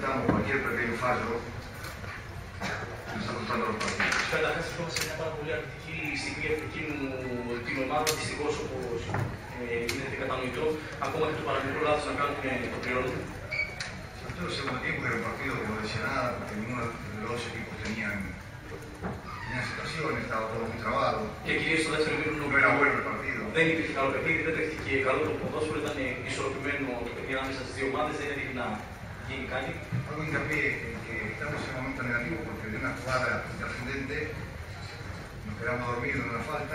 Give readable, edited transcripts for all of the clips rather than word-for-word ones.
lamentamos cualquier pequeño fallo que nos está costando los partidos. Καταρχάς, βρισκόμαστε σε μια πάρα πολύ αρνητική στιγμή για την ομάδα. Δυστυχώς, όπως γίνεται κατανοητό, ακόμα και το παραμικρό λάθος να κάνουν το πληρώνουν. Sobre todo el segundo tiempo, que era un partido que no decía nada, porque ninguno de los dos equipos tenían situaciones, estaba todo muy trabado. Και κυρίως στο δεύτερο μήνυμα No era bueno el partido. δεν υπήρχε καλό παιχνίδι, δεν τρέχτηκε καλό το ποδόσφαιρο, ήταν ισορροπημένο το παιχνίδι ανάμεσα στις δύο ομάδες, δεν έδειχνε να γίνει κάτι. Hago hincapié en que estamos en un momento negativo porque de una jugada trascendente nos quedamos dormidos en una falta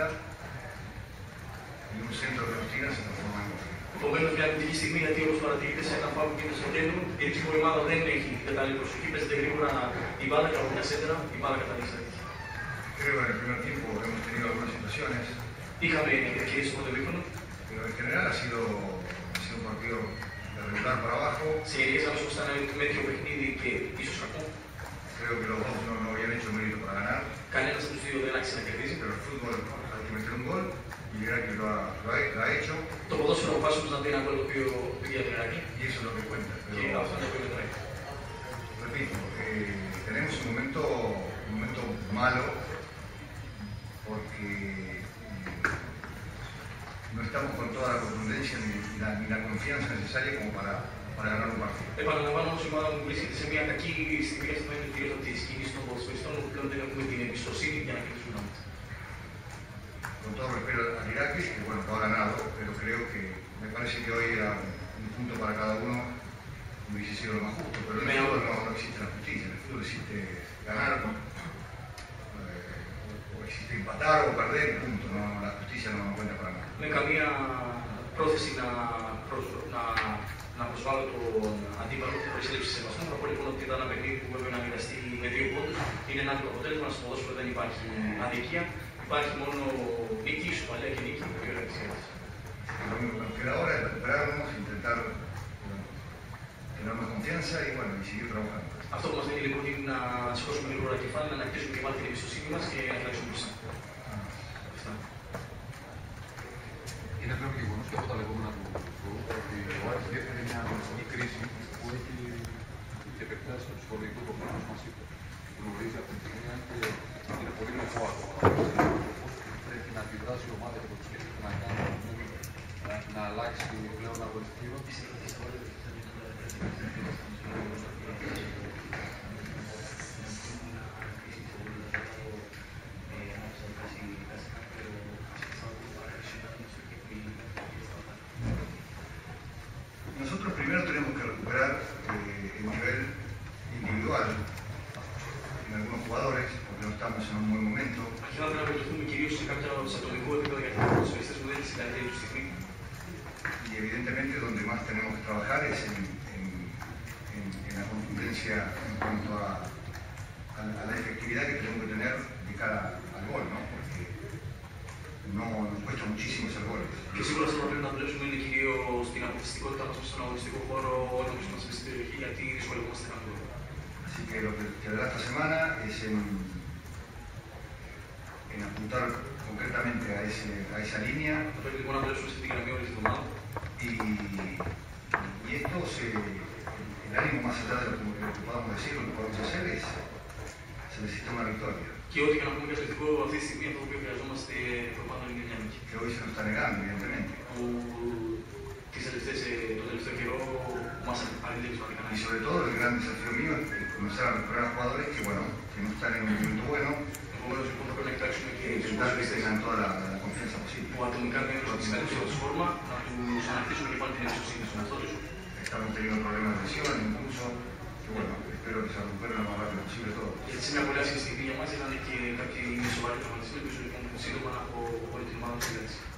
y un centro que nos tira se transforma en gol. Επομένως, μια αρνητική στιγμή γιατί όπως παρατηρείτε σε ένα φάουλ που γίνεται στο κέντρο, η δική ομάδα δεν έχει κατάλληλη προσοχή, παίζεται γρήγορα η μπάλα και από μια σέντρα η μπάλα καταλήξει να τύχει. Creo que en el primer tiempo hemos tenido algunas situaciones, Είχαμε ευκαιρίες στο τελείωνο. pero en general ha sido un partido de regular para abajo. Συνεχίσαμε όσο ήταν ένα μέτριο παιχνίδι και ίσως κακό. Creo que los dos no habían hecho mérito para ganar, Κανένας από τους δύο δεν άξιζε να κερδίσει. pero el fútbol hay que meter un gol y Iraqi lo ha hecho Το ποδόσφαιρο αποφάσισε να δει ένα γκολ το οποίο πήγε από την Ιράκη y eso es lo que cuenta. και Pero, αυτό είναι το οποίο μετράει. repito, tenemos un momento malo porque no estamos con toda la contundencia ni la confianza necesaria como para ganar un partido. Επαναλαμβάνω όμως η ομάδα μου βρίσκεται σε μια κακή στιγμή στο moment κυρίως από τη σκηνή των ποδοσφαιριστών όπου πλέον δεν έχουμε την εμπιστοσύνη για να κερδίσουμε. Con todo respeto al Irakli, que bueno, no ha ganado, pero creo que me parece que hoy era un punto para cada uno hubiese sido lo más justo, pero en el fútbol no existe la justicia, en el fútbol existe ganar o existe empatar o perder, punto, la justicia no cuenta para nada. Με καμία πρόθεση να προσβάλλω τον αντίπαλο που προσέλευσε σε σεβασμό. Θα πω λοιπόν ότι ήταν ένα παιχνίδι που πρέπει να μοιραστεί με 2 πόντους. Είναι ένα άδικο αποτέλεσμα, στο ποδόσφαιρο δεν υπάρχει αδικία. Υπάρχει μόνο νίκη, ισοπαλία και νίκη. Lo único que nos queda ahora es recuperarnos, intentar tener más confianza y bueno, y seguir trabajando. Αυτό που μας δίνει λοιπόν είναι να σηκώσουμε λίγο τα κεφάλαια, να ανακτήσουμε και πάλι την εμπιστοσύνη μας και να τρέξουμε μπροστά. Είναι πλέον γεγονός και από τα λεγόμενα του ότι ο Άρης διέφερε μια αγωνιστική κρίση που έχει και επεκτάσει στο ψυχολογικό κομμάτι, όπως μας είπε. Γνωρίζει από την κοινωνία και είναι πολύ λογικό ακόμα. Πώς πρέπει να αντιδράσει η ομάδα και το σκέφτεται να κάνει να αλλάξει πλέον αγωνιστική ρόντιση. Nosotros primero tenemos que recuperar el nivel individual en algunos jugadores, porque no estamos en un buen momento. Αρχικά πρέπει να βελτιωθούμε κυρίως σε ατομικό επίπεδο για τους ποδοσφαιριστές που δεν είναι στην καλύτερη τους στιγμή. Y evidentemente donde más tenemos que trabajar es en la contundencia en cuanto a la efectividad que tenemos que tener de cara al gol, ¿no? Porque nos cuesta muchísimo hacer goles. Και σίγουρα αυτό που πρέπει να δουλέψουμε είναι κυρίως στην αποφασιστικότητά μας στον αγωνιστικό χώρο όταν βρισκόμαστε στην περιοχή γιατί δυσκολευόμαστε να κάνουμε. Así que lo que quedará esta semana es en apuntar concretamente a esa línea Θα πρέπει λοιπόν να δουλέψουμε σε την γραμμή όλη τη εβδομάδα. y esto, el ánimo más allá de lo que podamos decir, lo que podemos hacer es, se necesita una victoria. Και ό,τι και να πούμε για το θετικό αυτή τη στιγμή αυτό το οποίο χρειαζόμαστε προπάνω είναι μια νίκη. Que hoy se nos está negando, evidentemente. Που το τελευταίο καιρό μας αρνείται σημαντικά να Y είσαι. sobre todo el gran desafío mío es comenzar a recuperar a jugadores que, bueno, que no están en un momento bueno, Επομένως λοιπόν θα πρέπει να κοιτάξουμε και e τους intentar que ποδοσφαιριστές tengan toda la confianza posible. που ατομικά δεν είναι στη καλύτερη τους φόρμα, να τους ανακτήσουμε και πάλι την εμπιστοσύνη στον εαυτό τους. Estamos teniendo problemas de lesión, incluso, que bueno, espero que se recuperen lo más rápido posible todo. Γιατί σε μια πολύ άσχημη στιγμή για μας ήταν και κάποιοι σοβαροί τραυματισμοί, που ίσως λοιπόν σύντομα να έχω όλη την ομάδα στη λέξη.